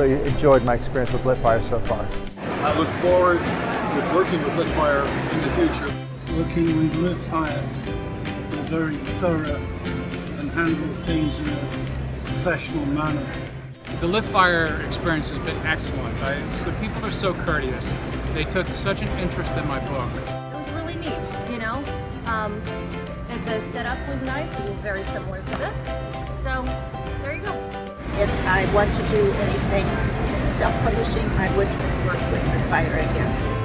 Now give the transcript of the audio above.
really enjoyed my experience with LitFire so far. I look forward to working with LitFire in the future. Working with LitFire, they're very thorough and handle things in a professional manner. The LitFire experience has been excellent. The people are so courteous. They took such an interest in my book. It was really neat, you know. The setup was nice. It was very similar to this. So there you go. If I want to do anything self-publishing, I would work with LitFire again.